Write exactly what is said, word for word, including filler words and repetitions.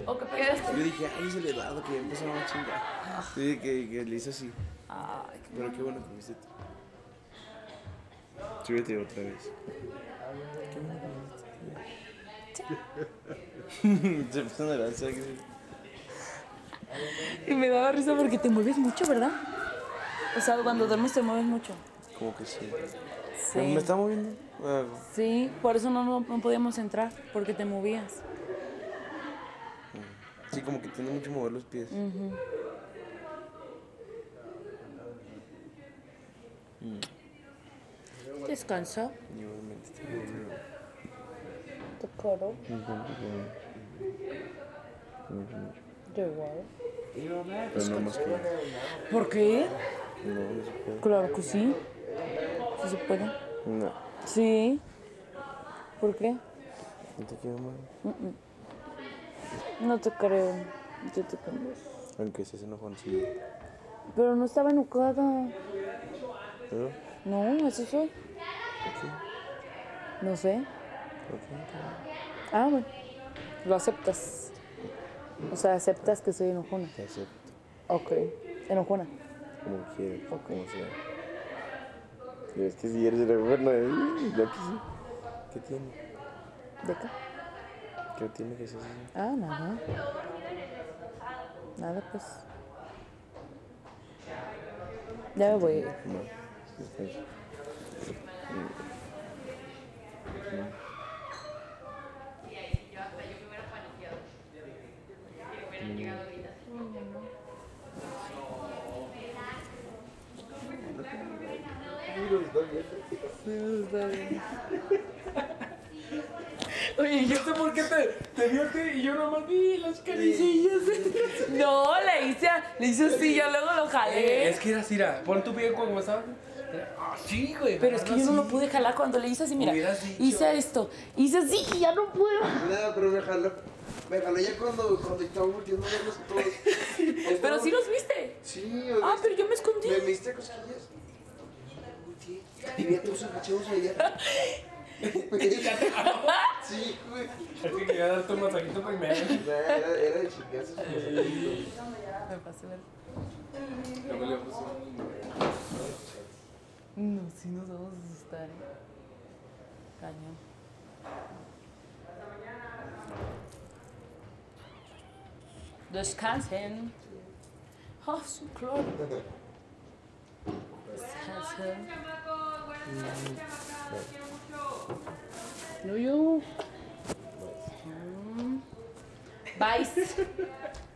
¿O qué pegaste? Yo dije, ay, es el Eduardo que ya empezó a chingar. Yo dije que, que le hizo así. Ay, qué Pero qué bueno que fuiste tú. Súbete otra vez. Qué bueno que fuiste. Se puso una lanza. Y me daba risa porque te mueves mucho, ¿verdad? O sea, cuando duermes te mueves mucho. Como que sí. Sí. ¿Me está moviendo? Ah, Sí, por eso no, no, no podíamos entrar, porque te movías. sí, como que tiene mucho mover los pies. Uh-huh. Mm. Descansa. Igualmente, está bien. Te coro. Yo igual. Pero no más que yo. ¿Por qué? No, no se puede. Claro que sí. Sí se puede. No. Sí. ¿Por qué? ¿No te quiero mal? Uh-uh. No te creo. Yo te creo. Aunque estés enojoncillo. Pero no estaba enojada. ¿Pero? No, así soy. ¿Por qué? No sé. ¿Por qué? Ah, bueno. Lo aceptas. O sea, aceptas que soy enojona. Te acepto. Ok. Enojona. Como quieras, Ok. como sea. Pero es que si eres enojona, ¿eh? Ya que sí. ¿Qué tiene? ¿De qué? ¿Qué tiene que ser así? Ah, nada. Nada, pues. Ya me voy. No. Descansa. Oye, yo sé por qué te, te dio a ti y yo nomás vi las caricillas. No, le hice, le hice así, yo luego lo Eh, jalé. es que era así, era, pon tu pie como estaba. Ah, sí, güey. Pero es que yo no así. lo pude jalar cuando le hice así, mira. Hubieras dicho. Hice esto, hice así y ya no puedo. Nada, pero me jaló. Me jaló ya cuando, cuando estaba volteando a verlos todos. Pero sí los viste. Sí, o Ah, pero yo me escondí. ¿Me viste cosquillas? Y vi a todos agachados allá. Sí, güey. Es que quería darte un masajito primero. Era, era de chingazos. Me pasé ver. Luego le puse un... No, sí nos vamos a asustar, ¿eh? Cañón. Descansen. Oh, su claro. Descansen. No, yo. Mm. Bye.